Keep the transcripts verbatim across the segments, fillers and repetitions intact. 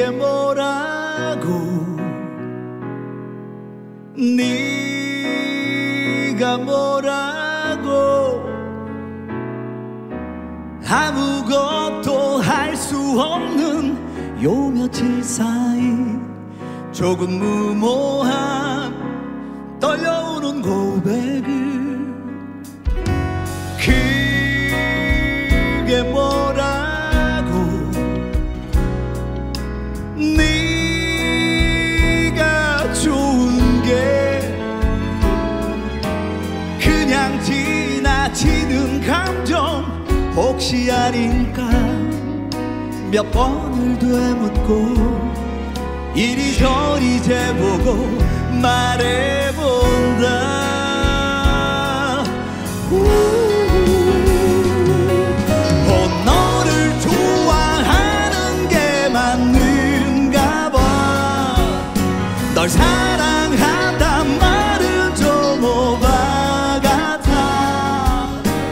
그게 뭐라고 네가 뭐라고 아무것도 할 수 없는 요 며칠 사이 조금 무모한 떨려오는 고백을 그게 뭐라고 네가 좋은 게 그냥 지나치는 감정 혹시 아닐까 몇 번을 되묻고 이리저리 재보고 말해본다. 어, 너를 좋아하는 게 맞는가 봐. 널 사랑한단 말은 좀 오바 같아.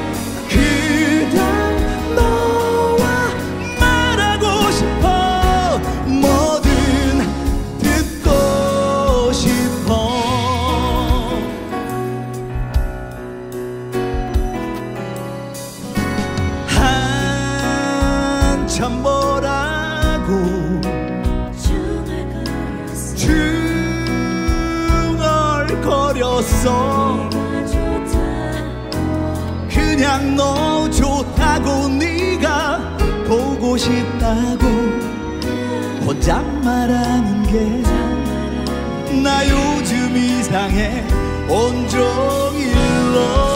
그냥 너와 말하고 싶어. 뭐든 듣고 싶어. 한참 뭐라고 중얼거렸어. 그냥 너 좋다고 네가 보고 싶다고 혼자 말하는 게 나 요즘 이상해 온종일 너